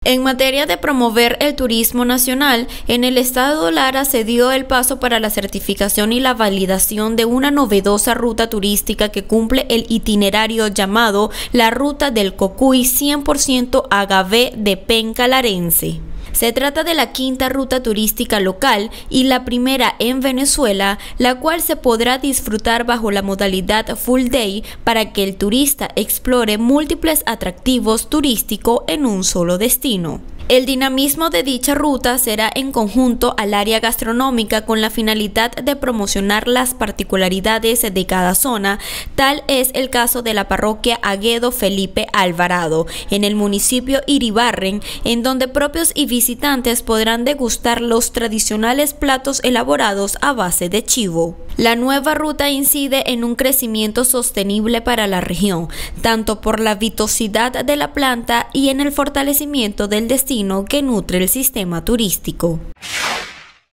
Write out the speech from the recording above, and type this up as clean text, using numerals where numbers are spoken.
En materia de promover el turismo nacional, en el estado Lara se dio el paso para la certificación y la validación de una novedosa ruta turística que cumple el itinerario llamado la Ruta del Cocuy 100% agavé de Penca Larense. Se trata de la quinta ruta turística local y la primera en Venezuela, la cual se podrá disfrutar bajo la modalidad Full Day para que el turista explore múltiples atractivos turísticos en un solo destino. El dinamismo de dicha ruta será en conjunto al área gastronómica con la finalidad de promocionar las particularidades de cada zona. Tal es el caso de la parroquia Aguedo Felipe Alvarado, en el municipio Iribarren, en donde propios y visitantes podrán degustar los tradicionales platos elaborados a base de chivo. La nueva ruta incide en un crecimiento sostenible para la región, tanto por la vistosidad de la planta y en el fortalecimiento del destino que nutre el sistema turístico.